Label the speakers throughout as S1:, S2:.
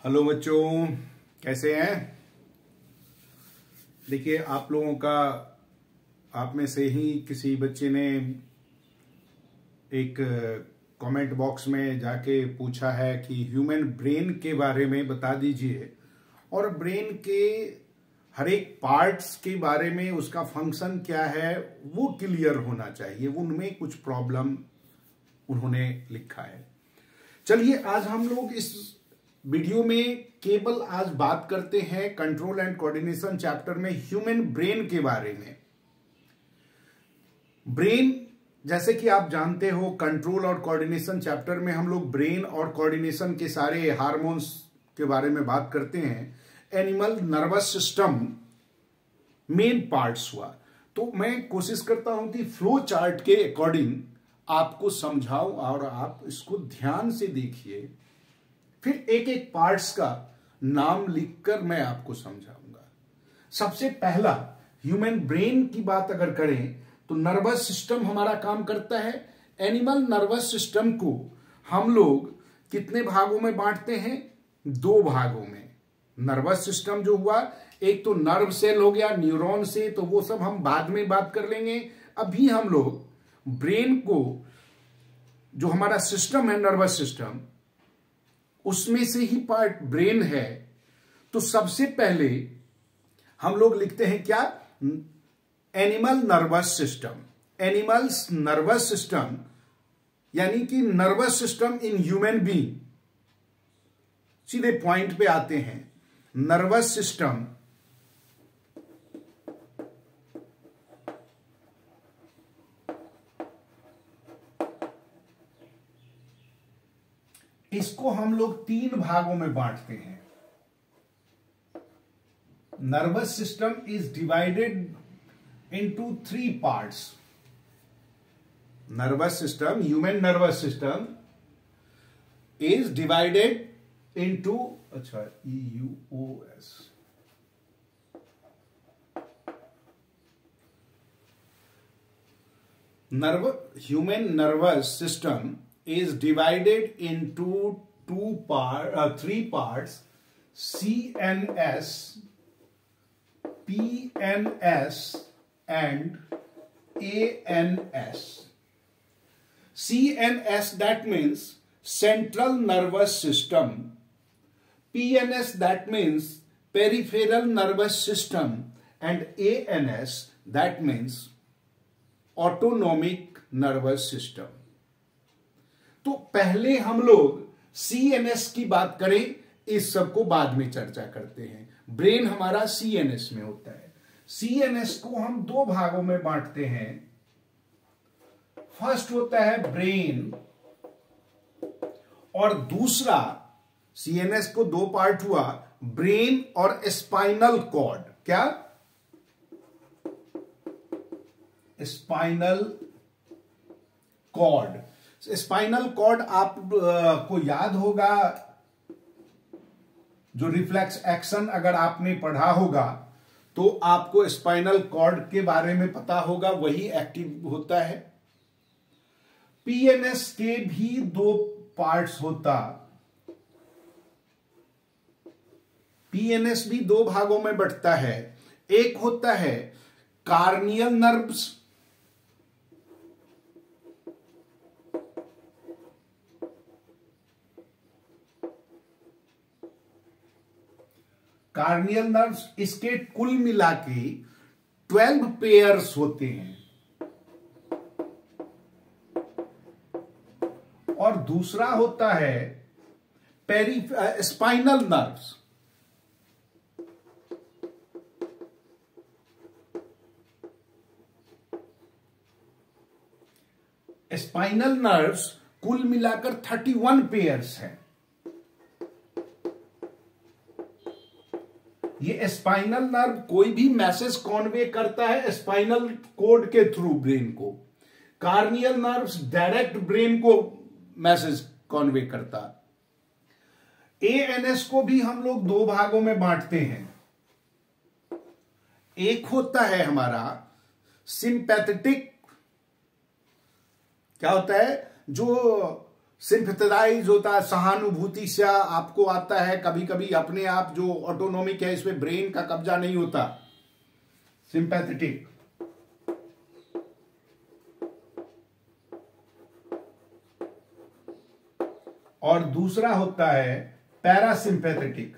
S1: Hello बच्चों, कैसे हैं। देखिए, आप लोगों का आप में से ही किसी बच्चे ने एक कमेंट बॉक्स में जाके पूछा है कि ह्यूमन ब्रेन के बारे में बता दीजिए और ब्रेन के हर एक पार्ट्स के बारे में उसका फंक्शन क्या है वो क्लियर होना चाहिए। उनमें कुछ प्रॉब्लम उन्होंने लिखा है। चलिए, आज हम लोग इस वीडियो में केवल आज बात करते हैं कंट्रोल एंड कोऑर्डिनेशन चैप्टर में ह्यूमन ब्रेन के बारे में। ब्रेन, जैसे कि आप जानते हो, कंट्रोल और कोऑर्डिनेशन चैप्टर में हम लोग ब्रेन और कोऑर्डिनेशन के सारे हार्मोन्स के बारे में बात करते हैं। Animal nervous system main parts हुआ। तो मैं कोशिश करता हूं कि फ्लो चार्ट के अकॉर्डिंग आपको समझाऊं और आप इसको ध्यान से देखिए। फिर एक एक पार्ट्स का नाम लिखकर मैं आपको समझाऊंगा। सबसे पहला, ह्यूमन ब्रेन की बात अगर करें तो नर्वस सिस्टम हमारा काम करता है। एनिमल नर्वस सिस्टम को हम लोग कितने भागों में बांटते हैं? 2 भागों में। नर्वस सिस्टम जो हुआ, एक तो नर्व सेल हो गया, न्यूरॉन से, तो वो सब हम बाद में बात कर लेंगे। अभी हम लोग ब्रेन को, जो हमारा सिस्टम है नर्वस सिस्टम, उसमें से ही पार्ट ब्रेन है। तो सबसे पहले हम लोग लिखते हैं क्या? Animal nervous system. Animals nervous system यानी कि nervous system in human being. सीधे पॉइंट पे आते हैं। नर्वस सिस्टम इसको हम लोग 3 भागों में बांटते हैं। Nervous system is divided into 3 parts. Nervous system, human nervous system is divided into, अच्छा, EUOS, human nervous system is divided into 3 parts: CNS, PNS and ANS. CNS, that means central nervous system. PNS, that means peripheral nervous system, and ANS, that means autonomic nervous system. तो पहले हम लोग CNS की बात करें, इस सब को बाद में चर्चा करते हैं। ब्रेन हमारा CNS में होता है। CNS को हम 2 भागों में बांटते हैं। फर्स्ट होता है ब्रेन और दूसरा, CNS को 2 पार्ट हुआ, ब्रेन और स्पाइनल कॉर्ड। क्या? Spinal cord. स्पाइनल कॉर्ड आप को याद होगा, जो रिफ्लेक्स एक्शन अगर आपने पढ़ा होगा तो आपको स्पाइनल कॉर्ड के बारे में पता होगा, वही एक्टिव होता है। PNS के भी 2 पार्ट्स होता। PNS भी 2 भागों में बंटता है। एक होता है कार्नियल नर्व्स, कार्नियल नर्व्स, इसके कुल मिला के 12 पेयर्स होते हैं। और दूसरा होता है स्पाइनल नर्व्स। स्पाइनल नर्व्स कुल मिलाकर 31 पेयर्स हैं। ये स्पाइनल नर्व कोई भी मैसेज कॉन्वे करता है स्पाइनल कोड के थ्रू ब्रेन को। कार्नियल नर्व्स डायरेक्ट ब्रेन को मैसेज कॉन्वे करता। ANS को भी हम लोग 2 भागों में बांटते हैं। एक होता है हमारा सिंपैथेटिक। क्या होता है? जो सिंपैथाइज होता है, सहानुभूति से आपको आता है। कभी कभी अपने आप जो ऑटोनॉमिक है, इसमें ब्रेन का कब्जा नहीं होता, सिंपैथेटिक। और दूसरा होता है पैरासिम्पैथेटिक।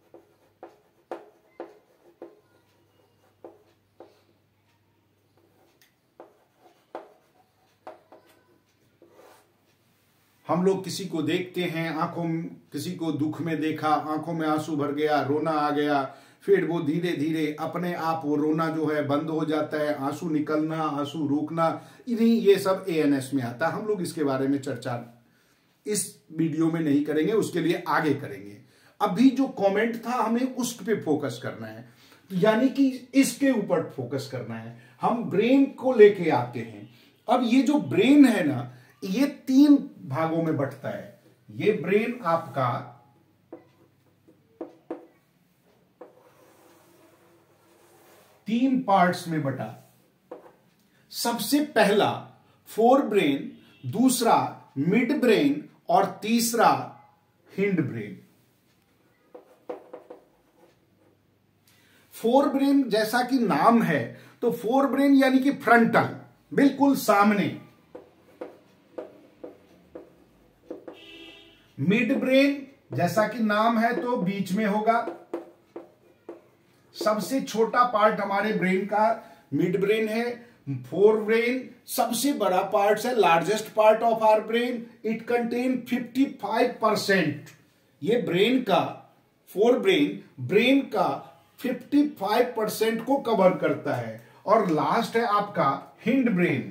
S1: हम लोग किसी को देखते हैं, आंखों में किसी को दुख में देखा, आंखों में आंसू भर गया, रोना आ गया, फिर वो धीरे धीरे अपने आप वो रोना जो है बंद हो जाता है, आंसू निकलना, आंसू रुकना, इन्हीं ये सब एएनएस में आता है। हम लोग इसके बारे में चर्चा इस वीडियो में नहीं करेंगे, उसके लिए आगे करेंगे। अभी जो कमेंट था हमें उस पे फोकस करना है, यानी कि इसके ऊपर फोकस करना है। हम ब्रेन को लेके आते हैं। अब ये जो ब्रेन है ना, ये 3 भागों में बंटता है। ये ब्रेन आपका तीन पार्ट्स में बटा। सबसे पहला फोर ब्रेन, दूसरा मिड ब्रेन और तीसरा हिंड ब्रेन। फोर ब्रेन जैसा कि नाम है, तो फोर ब्रेन यानी कि फ्रंटल, बिल्कुल सामने। मिड ब्रेन जैसा कि नाम है तो बीच में होगा। सबसे छोटा पार्ट हमारे ब्रेन का मिड ब्रेन है। फोर ब्रेन सबसे बड़ा पार्ट है, largest part of our brain. It contain 55%। ये ब्रेन का, फोर ब्रेन का 55% को कवर करता है। और लास्ट है आपका हिंड ब्रेन।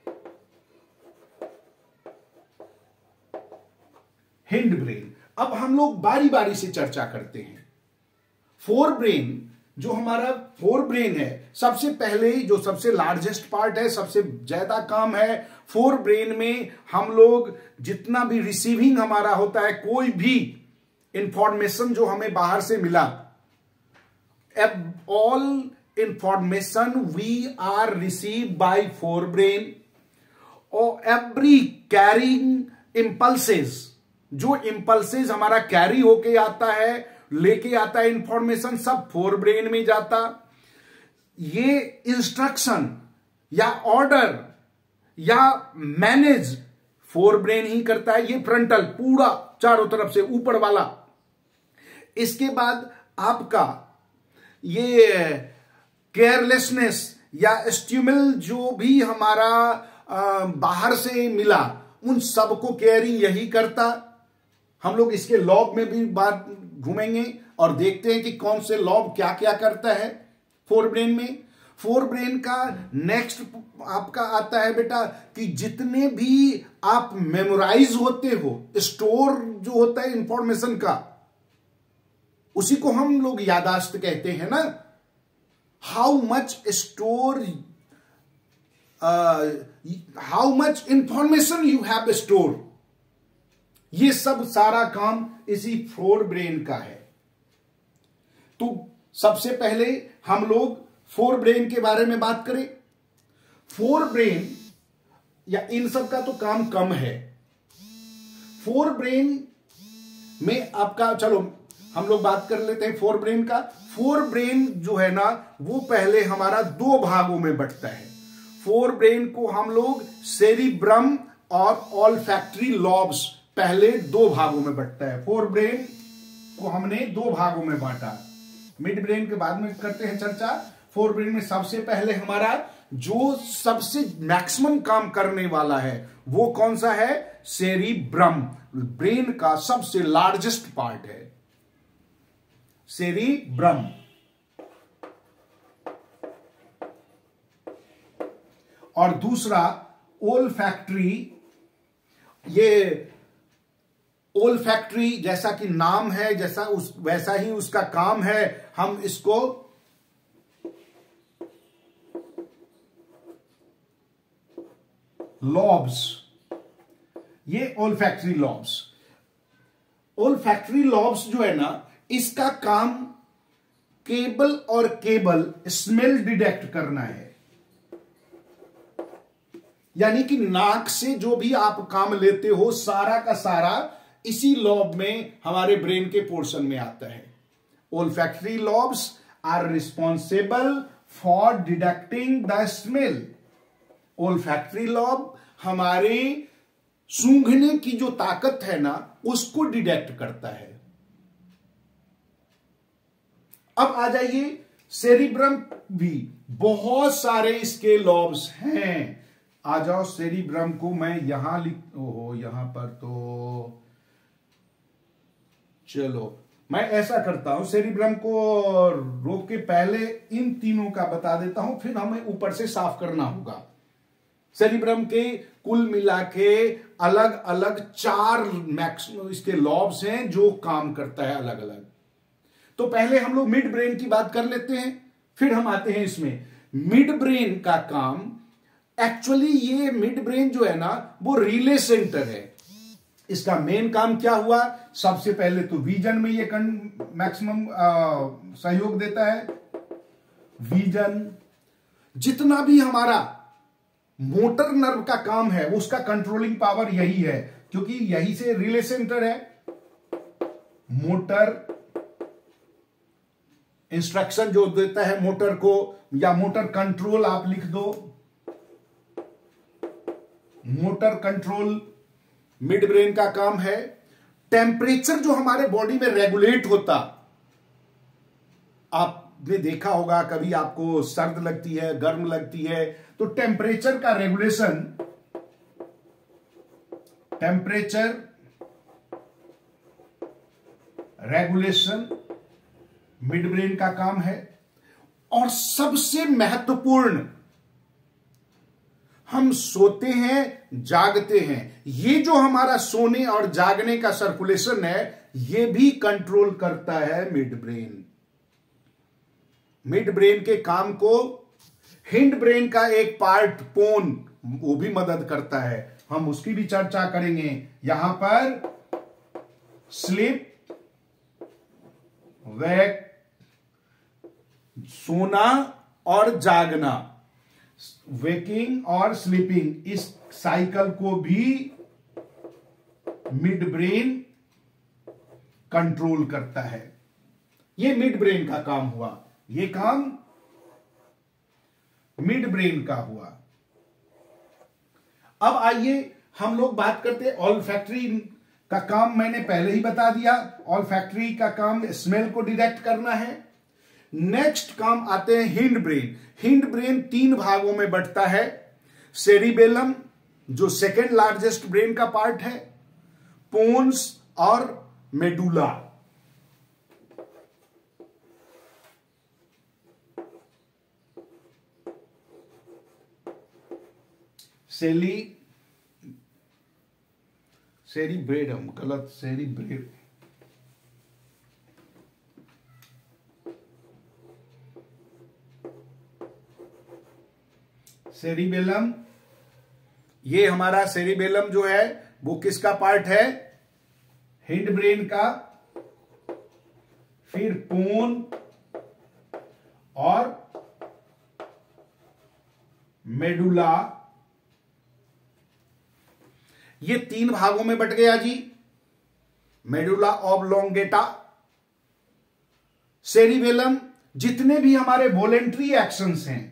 S1: Hind brain. अब हम लोग बारी बारी से चर्चा करते हैं। फोर ब्रेन, जो हमारा फोर ब्रेन है, सबसे पहले जो सबसे लार्जेस्ट पार्ट है, सबसे ज्यादा काम है फोर ब्रेन में। हम लोग जितना भी रिसीविंग हमारा होता है, कोई भी इंफॉर्मेशन जो हमें बाहर से मिला, all information we are receive by fore brain. और एवरी कैरिंग इंपल्सेस, जो इंपल्सेस हमारा कैरी होके आता है, लेके आता है इंफॉर्मेशन, सब फोर ब्रेन में जाता। ये इंस्ट्रक्शन या ऑर्डर या मैनेज फोर ब्रेन ही करता है। ये फ्रंटल पूरा चारों तरफ से ऊपर वाला। इसके बाद आपका ये केयरलेसनेस या स्टिमुल जो भी हमारा बाहर से मिला, उन सबको केयरिंग यही करता। हम लोग इसके लॉब में भी बात घूमेंगे और देखते हैं कि कौन से लॉब क्या क्या करता है फोर ब्रेन में। फोर ब्रेन का नेक्स्ट आपका आता है बेटा कि जितने भी आप मेमोराइज होते हो, स्टोर जो होता है इंफॉर्मेशन का, उसी को हम लोग यादाश्त कहते हैं ना। How much store, how much information you have store, ये सब सारा काम इसी फोर ब्रेन का है। तो सबसे पहले हम लोग फोर ब्रेन के बारे में बात करें। फोर ब्रेन या इन सब का तो काम कम है। फोर ब्रेन में आपका, चलो हम लोग बात कर लेते हैं फोर ब्रेन का। फोर ब्रेन जो है ना, वो पहले हमारा 2 भागों में बंटता है। फोर ब्रेन को हम लोग सेरिब्रम और ऑल्फैक्टरी लॉब्स, पहले 2 भागों में बंटता है। फोर ब्रेन को हमने 2 भागों में बांटा। मिड ब्रेन के बाद में करते हैं चर्चा। फोर ब्रेन में सबसे पहले हमारा जो सबसे मैक्सिमम काम करने वाला है, वो कौन सा है? सेरिब्रम। ब्रेन का सबसे लार्जेस्ट पार्ट है सेरिब्रम। और दूसरा ओल्फैक्टरी। ये ओल्फैक्टरी जैसा कि नाम है, वैसा ही उसका काम है। हम इसको लॉब्स, ये ओल्फैक्टरी लॉब्स। ओल्फैक्टरी लॉब्स जो है ना, इसका काम केबल स्मेल डिटेक्ट करना है। यानी कि नाक से जो भी आप काम लेते हो सारा का सारा इसी लॉब में हमारे ब्रेन के पोर्शन में आता है। Olfactory lobes are responsible for detecting the smell. Olfactory lobe हमारे सूंघने की जो ताकत है ना उसको डिटेक्ट करता है। अब आ जाइए सेरिब्रम भी बहुत सारे इसके लॉब्स हैं। आ जाओ सेरिब्रम को मैं यहां ओहो यहां पर तो चलो मैं ऐसा करता हूं, सेरिब्रम को रोक के पहले इन तीनों का बता देता हूं, फिर हमें ऊपर से साफ करना होगा। सेरिब्रम के कुल मिला के अलग अलग 4 मैक्सिमम इसके लॉब्स हैं जो काम करता है अलग अलग। तो पहले हम लोग मिड ब्रेन की बात कर लेते हैं, फिर हम आते हैं इसमें। मिड ब्रेन का काम एक्चुअली ये मिड ब्रेन जो है ना वो रिले सेंटर है। इसका मेन काम क्या हुआ, सबसे पहले तो विजन में ये मैक्सिमम सहयोग देता है। विजन, जितना भी हमारा मोटर नर्व का काम है उसका कंट्रोलिंग पावर यही है, क्योंकि यही से रिले सेंटर है। मोटर इंस्ट्रक्शन जो देता है मोटर को, या मोटर कंट्रोल आप लिख दो, मोटर कंट्रोल मिड ब्रेन का काम है। टेम्परेचर जो हमारे बॉडी में रेगुलेट होता, आपने देखा होगा कभी आपको सर्द लगती है गर्म लगती है तो टेम्परेचर का regulation, temperature regulation mid brain का काम है। और सबसे महत्वपूर्ण, हम सोते हैं जागते हैं, ये जो हमारा सोने और जागने का सर्कुलेशन है ये भी कंट्रोल करता है मिड ब्रेन। मिड ब्रेन के काम को हिंड ब्रेन का एक पार्ट पोन वो भी मदद करता है, हम उसकी भी चर्चा करेंगे। यहां पर स्लीप, वेक, सोना और जागना, वेकिंग और स्लीपिंग, इस साइकिल को भी मिड ब्रेन कंट्रोल करता है। ये मिड ब्रेन का काम हुआ, ये काम मिड ब्रेन का हुआ। अब आइए हम लोग बात करते हैं ऑल्फैक्टरी का काम। मैंने पहले ही बता दिया, ऑल्फैक्टरी का काम स्मेल को डिटेक्ट करना है। नेक्स्ट काम आते हैं हिंड ब्रेन। हिंड ब्रेन 3 भागों में बंटता है। सेरिबेलम जो सेकेंड लार्जेस्ट ब्रेन का पार्ट है, पोन्स और मेडुला। सेरिब्रेडम गलत, सेरिब्रेड, सेरिबेलम, ये हमारा सेरिबेलम जो है वो किसका पार्ट है, हिंड ब्रेन का। फिर पोन और मेडुला, ये 3 भागों में बट गया जी। मेडुला ऑब्लोंगेटा, सेरिबेलम, जितने भी हमारे वॉलेंट्री एक्शंस हैं,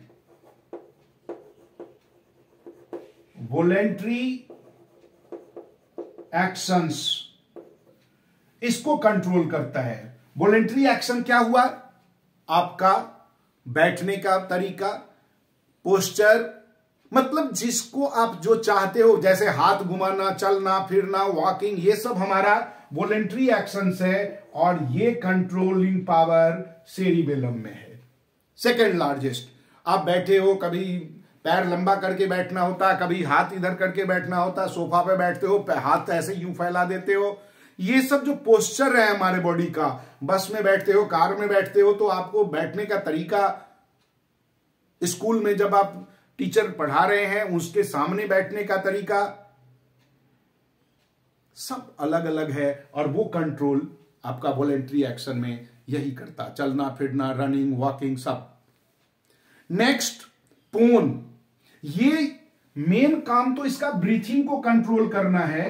S1: वॉलेंट्री एक्शंस, इसको कंट्रोल करता है। वॉलेंट्री एक्शन क्या हुआ, आपका बैठने का तरीका, पोस्चर, मतलब जिसको आप जो चाहते हो, जैसे हाथ घुमाना, चलना फिरना, वॉकिंग, ये सब हमारा वॉलेंट्री एक्शंस है। और ये कंट्रोलिंग पावर सेरिबेलम में है, सेकेंड लार्जेस्ट। आप बैठे हो, कभी पैर लंबा करके बैठना होता, कभी हाथ इधर करके बैठना होता, सोफा पे बैठते हो हाथ ऐसे यूं फैला देते हो, ये सब जो पोस्चर है हमारे बॉडी का, बस में बैठते हो, कार में बैठते हो, तो आपको बैठने का तरीका, स्कूल में जब आप टीचर पढ़ा रहे हैं उसके सामने बैठने का तरीका, सब अलग अलग है। और वो कंट्रोल आपका वॉलेंट्री एक्शन में यही करता, चलना फिरना, रनिंग, वॉकिंग, सब। नेक्स्ट पोन, ये मेन काम तो इसका ब्रीथिंग को कंट्रोल करना है।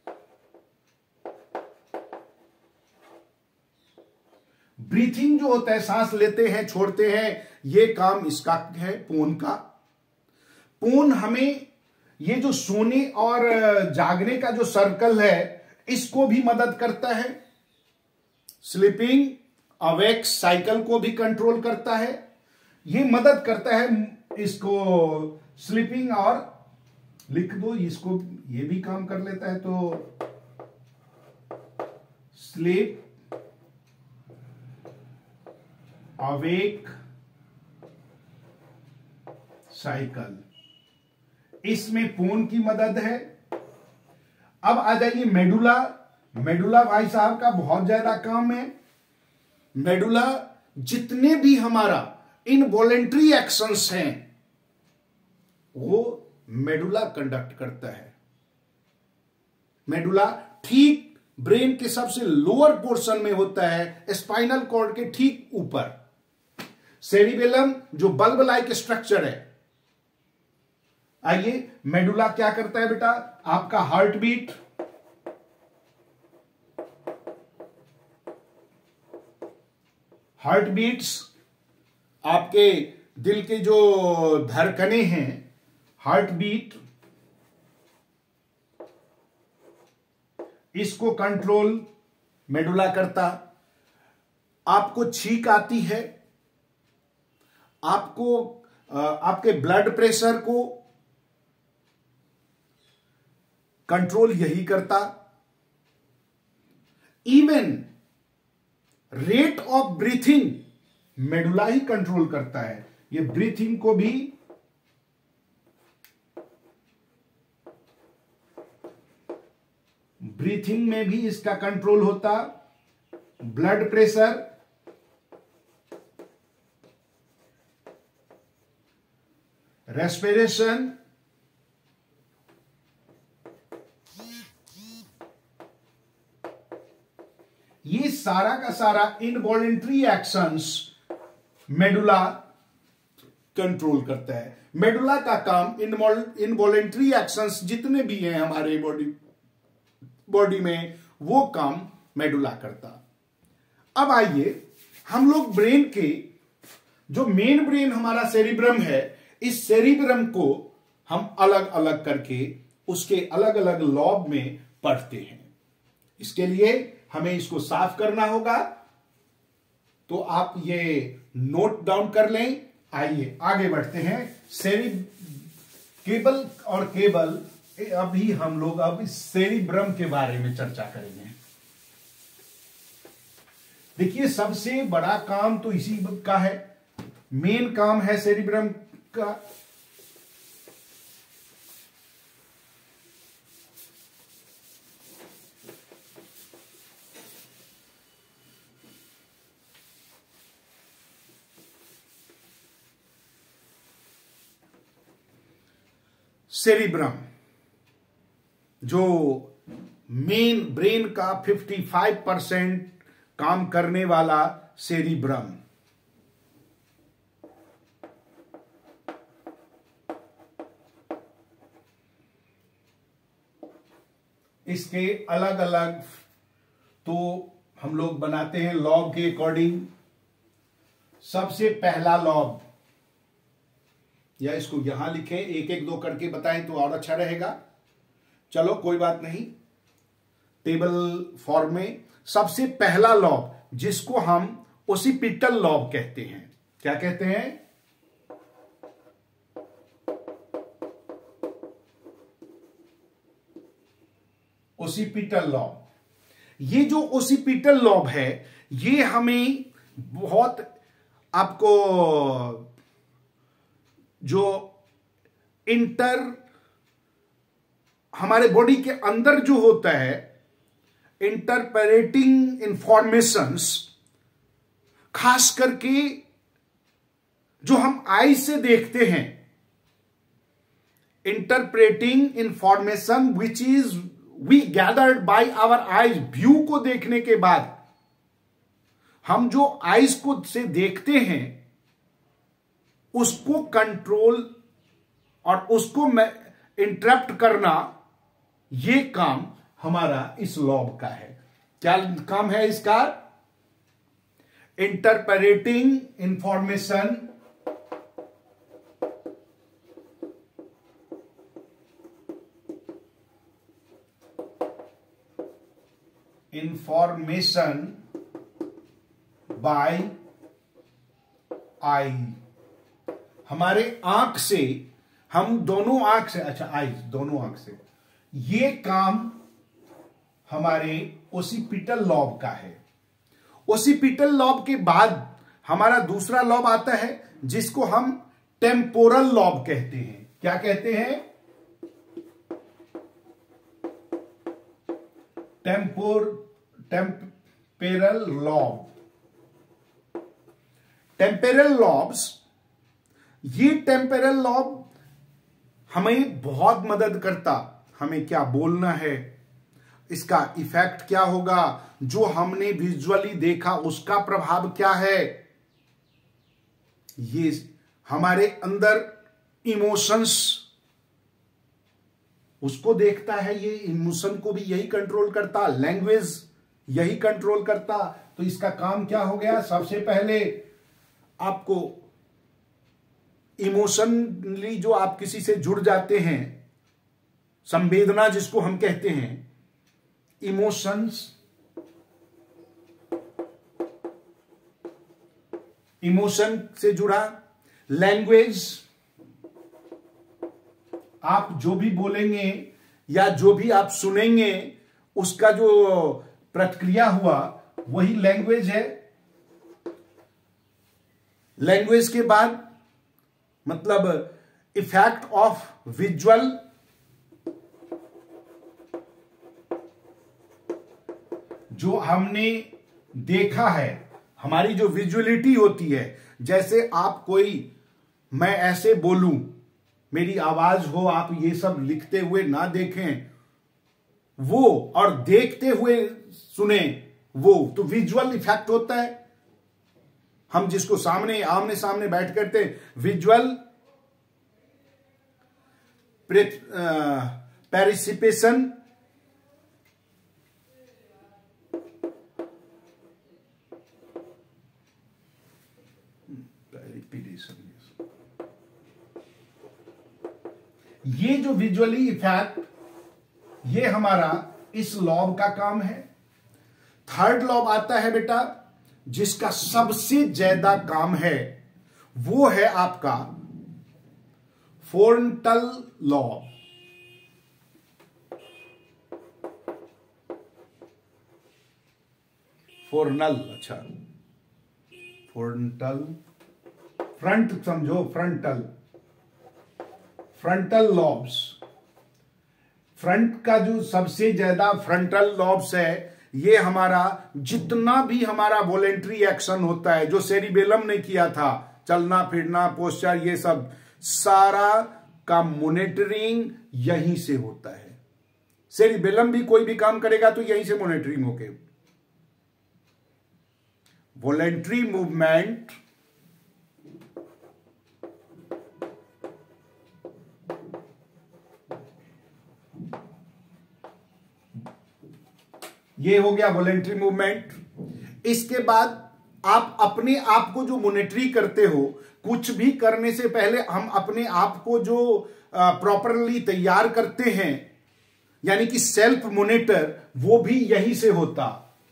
S1: ब्रीथिंग जो होता है, सांस लेते हैं छोड़ते हैं, ये काम इसका है, पोन का। पोन हमें ये जो सोने और जागने का जो सर्कल है इसको भी मदद करता है। स्लीपिंग अवेक साइकिल को भी कंट्रोल करता है। ये मदद करता है इसको स्लीपिंग, और लिख दो इसको, ये भी काम कर लेता है। तो स्लीप अवेक साइकिल, इसमें पोन की मदद है। अब आ जाइए मेडुला। मेडुला भाई साहब का बहुत ज्यादा काम है। मेडुला जितने भी हमारा इनवॉलेंट्री एक्शंस हैं वो मेडुला कंडक्ट करता है। मेडुला ठीक ब्रेन के सबसे लोअर पोर्शन में होता है, स्पाइनल कॉर्ड के ठीक ऊपर। सेरिबेलम जो बल्ब लाइक स्ट्रक्चर है। आइए, मेडुला क्या करता है बेटा? आपका हार्ट बीट, हार्ट बीट्स, आपके दिल के जो धड़कने हैं, हार्ट बीट, इसको कंट्रोल मेडुला करता। आपको छींक आती है, आपको आपके ब्लड प्रेशर को कंट्रोल यही करता। Even rate of breathing medulla ही कंट्रोल करता है। ये ब्रीथिंग को भी ब्रीथिंग में भी इसका कंट्रोल होता। ब्लड प्रेशर, रेस्पिरेशन, ये सारा का सारा इनवॉलेंट्री एक्शंस मेडुला कंट्रोल करता है। मेडुला का काम इनवॉलेंट्री एक्शंस जितने भी हैं हमारे बॉडी में, वो काम मेडुला करता। अब आइए हम लोग ब्रेन के जो मेन ब्रेन हमारा सेरिब्रम है, इस सेरिब्रम को हम अलग अलग करके उसके अलग अलग लॉब में पढ़ते हैं। इसके लिए हमें इसको साफ करना होगा, तो आप ये नोट डाउन कर लें। आइए आगे बढ़ते हैं। केबल और केबल, अभी हम लोग अब इस सेरिब्रम के बारे में चर्चा करेंगे। देखिए, सबसे बड़ा काम तो इसी का है, मेन काम है सेरिब्रम का। सेरिब्रम जो मेन ब्रेन का 55% काम करने वाला सेरिब्रम, इसके अलग अलग तो हम लोग बनाते हैं लॉब के अकॉर्डिंग। सबसे पहला लॉब, या इसको यहां लिखें, एक एक दो करके बताएं तो और अच्छा रहेगा। चलो कोई बात नहीं, टेबल फॉर्म में सबसे पहला लॉब जिसको हम ओसिपिटल लॉब कहते हैं। क्या कहते हैं? Occipital lobe. ये जो ओसिपिटल लॉब है, ये हमें बहुत, आपको जो हमारे बॉडी के अंदर जो होता है, इंटरप्रेटिंग इंफॉर्मेशंस, खास करके जो हम आई से देखते हैं, interpreting information which is we gathered by our eyes, view को देखने के बाद हम जो आईज को से देखते हैं उसको कंट्रोल और उसको इंटरप्ट करना, ये काम हमारा इस लॉब का है। क्या काम है इसका? Interpreting information by eye. हमारे आंख से, हम दोनों आंख से, अच्छा आईज दोनों आंख से, ये काम हमारे ओसिपिटल लॉब का है। ओसिपिटल लॉब के बाद हमारा दूसरा लॉब आता है जिसको हम टेम्पोरल लॉब कहते हैं। क्या कहते हैं? टेम्पेरल लॉब। टेम्पेरल लॉब्स, ये टेम्पेरल लॉब हमें बहुत मदद करता, हमें क्या बोलना है, इसका इफेक्ट क्या होगा, जो हमने विजुअली देखा उसका प्रभाव क्या है, ये हमारे अंदर इमोशंस, उसको देखता है। ये इमोशन को भी यही कंट्रोल करता, लैंग्वेज यही कंट्रोल करता। तो इसका काम क्या हो गया? सबसे पहले आपको इमोशनली जो आप किसी से जुड़ जाते हैं, संवेदना जिसको हम कहते हैं, इमोशन से जुड़ा। लैंग्वेज, आप जो भी बोलेंगे या जो भी आप सुनेंगे उसका जो प्रतिक्रिया हुआ वही लैंग्वेज है। लैंग्वेज के बाद मतलब इफेक्ट ऑफ विजुअल, जो हमने देखा है, हमारी जो विजुअलिटी होती है, जैसे आप कोई, मैं ऐसे बोलूं, मेरी आवाज हो, आप ये सब लिखते हुए ना देखें वो, और देखते हुए सुने वो, तो विजुअल इफेक्ट होता है। हम जिसको सामने आमने सामने बैठ करते, विजुअल पैरिसिपेशन, ये जो विजुअली इफेक्ट, ये हमारा इस लॉब का काम है। थर्ड लॉब आता है बेटा, जिसका सबसे ज्यादा काम है, वो है आपका फ्रंटल लॉब। फोर्नल, अच्छा फ्रंटल, फ्रंट समझो, फ्रंटल लॉब्स। फ्रंट का जो सबसे ज्यादा फ्रंटल लॉब्स है, ये हमारा जितना भी हमारा वॉलेंट्री एक्शन होता है, जो सेरिबेलम ने किया था, चलना फिरना, पोस्चर, ये सब सारा का मॉनिटरिंग यहीं से होता है। सेरिबेलम भी कोई भी काम करेगा तो यहीं से मॉनिटरिंग होके, वॉलेंट्री मूवमेंट ये हो गया वॉलेंट्री मूवमेंट। इसके बाद आप अपने आप को जो मॉनिटरी करते हो, कुछ भी करने से पहले हम अपने आप को जो प्रॉपरली तैयार करते हैं, यानी कि सेल्फ मॉनिटर, वो भी यहीं से होता।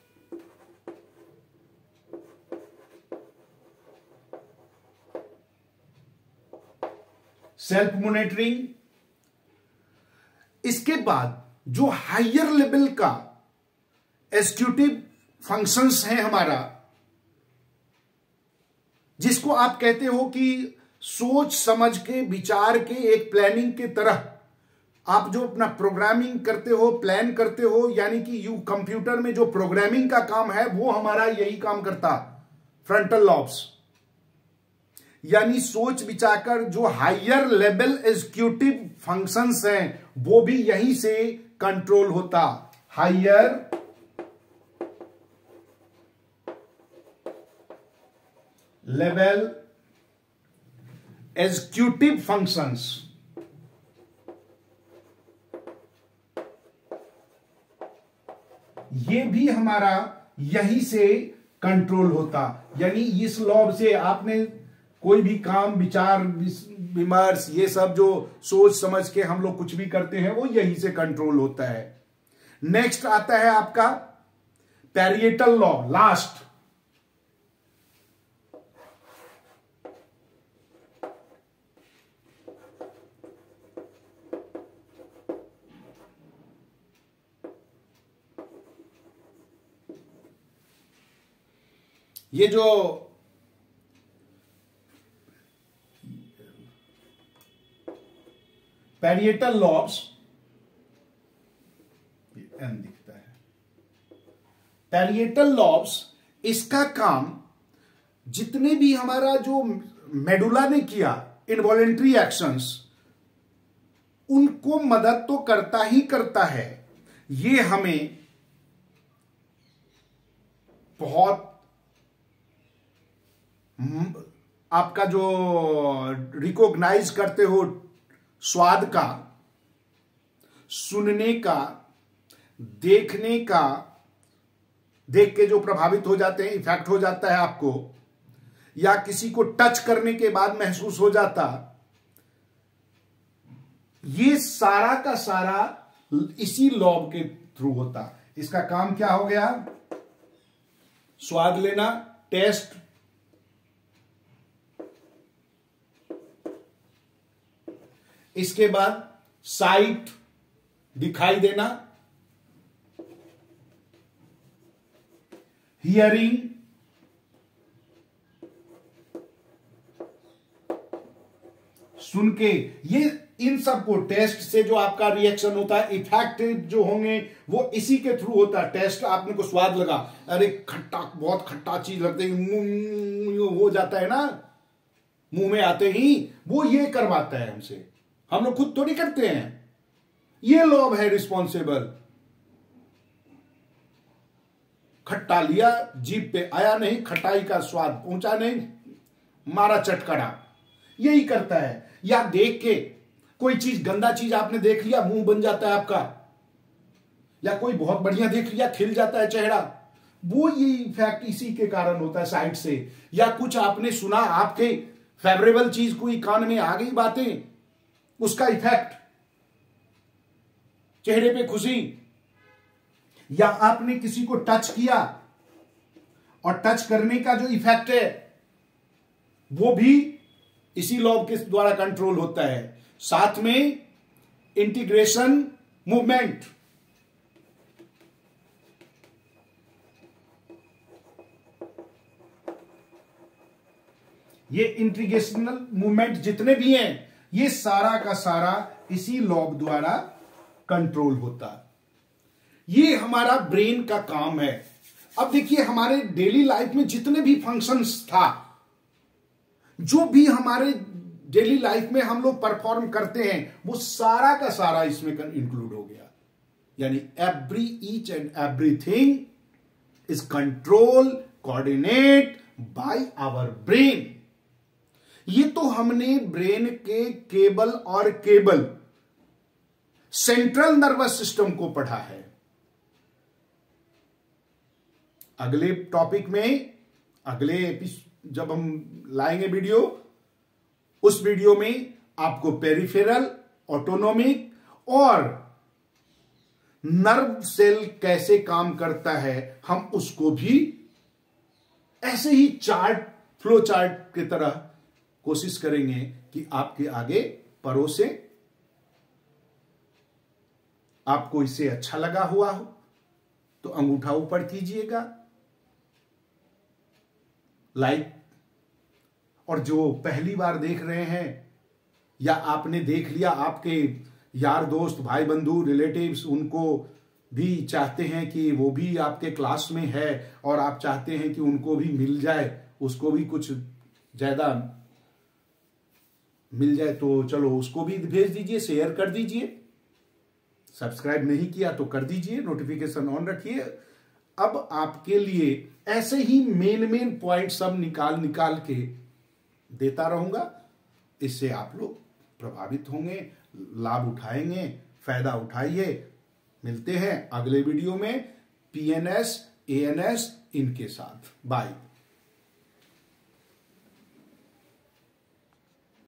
S1: Self monitoring. इसके बाद जो हायर लेवल का एग्जीक्यूटिव फंक्शंस है हमारा, जिसको आप कहते हो कि सोच समझ के, विचार के, एक प्लानिंग के तरह आप जो अपना प्रोग्रामिंग करते हो, प्लान करते हो, यानी कि यू कंप्यूटर में जो प्रोग्रामिंग का काम है, वो हमारा यही काम करता, फ्रंटल लॉब्स। यानी सोच विचार कर जो हायर लेवल एग्जीक्यूटिव फंक्शंस हैं, वो भी यहीं से कंट्रोल होता। हायर लेवल एग्जीक्यूटिव फंक्शंस, ये भी हमारा यही से कंट्रोल होता। यानी इस लॉ से आपने कोई भी काम, विचार विमर्श, ये सब जो सोच समझ के हम लोग कुछ भी करते हैं वो यही से कंट्रोल होता है। नेक्स्ट आता है आपका पैरिएटल लॉ, लास्ट। ये जो पैरिएटल लॉब्स एन दिखता है, पैरिएटल लॉब्स, इसका काम जितने भी हमारा जो मेडुला ने किया इनवॉलेंट्री एक्शंस, उनको मदद तो करता ही करता है। ये हमें बहुत आपका जो रिकॉग्नाइज करते हो स्वाद का, सुनने का, देखने का, देख के जो प्रभावित हो जाते हैं, इफेक्ट हो जाता है आपको, या किसी को टच करने के बाद महसूस हो जाता, ये सारा का सारा इसी लॉब के थ्रू होता। इसका काम क्या हो गया? स्वाद लेना, टेस्ट, इसके बाद साइट, दिखाई देना, हियरिंग, सुन के, ये इन सबको टेस्ट से जो आपका रिएक्शन होता है, इफेक्ट जो होंगे वो इसी के थ्रू होता है। टेस्ट, आपने को स्वाद लगा, अरे खट्टा, बहुत खट्टा चीज लगती है, मुंह हो जाता है ना, मुंह में आते ही, वो ये करवाता है हमसे, हम लोग खुद थोड़ी करते हैं। ये लॉब है रिस्पॉन्सिबल। खट्टा लिया, जीभ पे आया नहीं, खटाई का स्वाद पहुंचा नहीं, मारा चटकड़ा, यही करता है। या देख के कोई चीज, गंदा चीज आपने देख लिया, मुंह बन जाता है आपका, या कोई बहुत बढ़िया देख लिया, खिल जाता है चेहरा, वो ये इफेक्ट इसी के कारण होता है, साइड से। या कुछ आपने सुना, आपके फेवरेबल चीज कोई कान में आ गई बातें, उसका इफेक्ट, चेहरे पे खुशी। या आपने किसी को टच किया और टच करने का जो इफेक्ट है वो भी इसी लॉब के द्वारा कंट्रोल होता है। साथ में इंटीग्रेशन मूवमेंट, ये इंटीग्रेशनल मूवमेंट जितने भी हैं, ये सारा का सारा इसी लॉब द्वारा कंट्रोल होता है। ये हमारा ब्रेन का काम है। अब देखिए, हमारे डेली लाइफ में जितने भी फंक्शंस था, जो भी हमारे डेली लाइफ में हम लोग परफॉर्म करते हैं, वो सारा का सारा इसमें इंक्लूड हो गया। यानी each and everything is control, coordinate by our brain. ये तो हमने ब्रेन के केबल और केबल, सेंट्रल नर्वस सिस्टम को पढ़ा है। अगले टॉपिक में, जब हम लाएंगे वीडियो, उस वीडियो में आपको पेरिफेरल, ऑटोनोमिक और नर्व सेल कैसे काम करता है, हम उसको भी ऐसे ही चार्ट, फ्लो चार्ट की तरह कोशिश करेंगे कि आपके आगे परोसे। आपको इससे अच्छा लगा हुआ हो तो अंगूठा ऊपर कीजिएगा, लाइक। और जो पहली बार देख रहे हैं या आपने देख लिया, आपके यार दोस्त, भाई बंधु, रिलेटिव्स, उनको भी चाहते हैं कि वो भी आपके क्लास में है और आप चाहते हैं कि उनको भी मिल जाए, उसको भी कुछ ज्यादा मिल जाए, तो चलो उसको भी भेज दीजिए, शेयर कर दीजिए। सब्सक्राइब नहीं किया तो कर दीजिए, नोटिफिकेशन ऑन रखिए। अब आपके लिए ऐसे ही मेन पॉइंट सब निकाल के देता रहूंगा। इससे आप लोग प्रभावित होंगे, लाभ उठाएंगे, फायदा उठाइए। मिलते हैं अगले वीडियो में। PNS, ANS इनके साथ। बाय।